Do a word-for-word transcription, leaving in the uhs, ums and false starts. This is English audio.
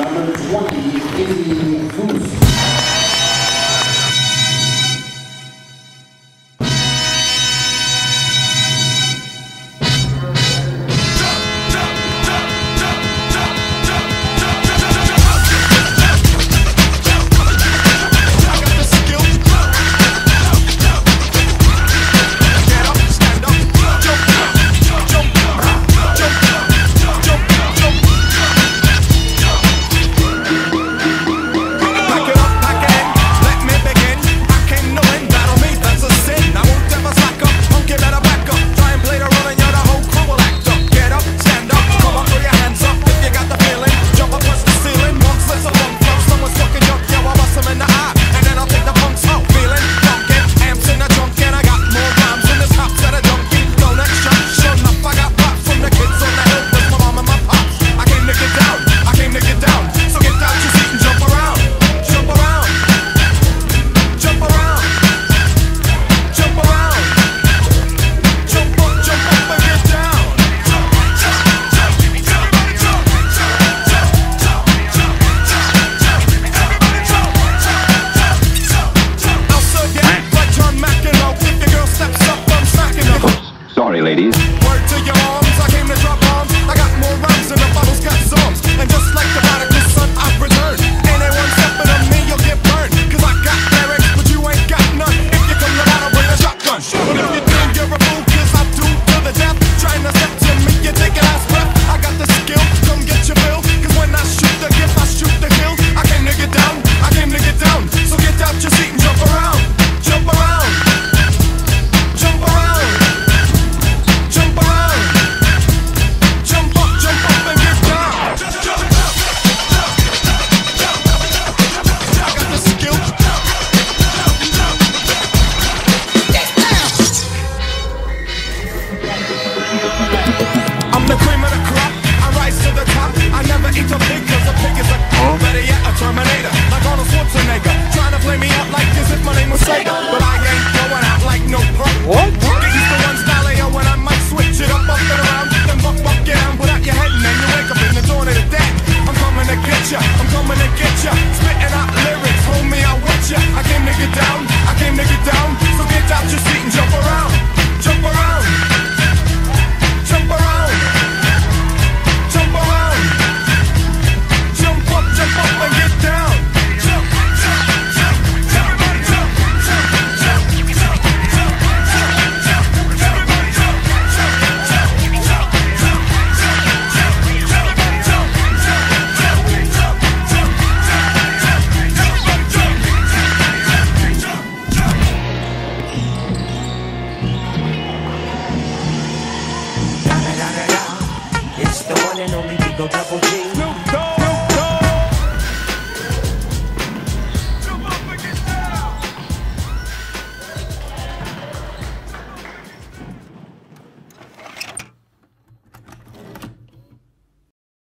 number twenty, Izzy Foos. Sorry, ladies. Word to your arms, I came to drop bombs. I got more rhymes than the bottles got songs. And just like the prodigal son, I've returned. Anyone stepping on me, you'll get burned. Cause I got lyrics, but you ain't got none. If you come to battle, bring a shotgun. But if you think you're a fool, cause I do to the death. Trying to step to me, you take a last breath. I got the skill, come get your bill. Cause when I shoot the gift, I shoot the kill. I came to get down, I came to get down. So get out your seat and jump around. Jump around. Jump around. I'm the cream of the crop, I rise to the top. I never eat a pig cause a pig is a oh. Better yet a Terminator, like Arnold Schwarzenegger. Trying to play me out like as if my name was Sega. But I ain't going out like no punk. What? Get used to one style A O when I might switch it up, up and around. Then buck, buck, get down, put out your head and then you wake up in the dawn of the dead. I'm coming to get ya, I'm coming to get ya. Spitting out lyrics, hold me out with ya. I came to get down, I came to get down. So get out your seat and jump around. Jump around. Jump around. Jump around. Jump up, jump up and get down. Jump, jump, jump, everybody jump, jump, jump, jump, jump, jump, jump, everybody jump, jump, jump, jump, jump, jump, everybody jump, jump, jump, jump, jump, everybody jump, jump, jump. It's the one and only Digo Double G.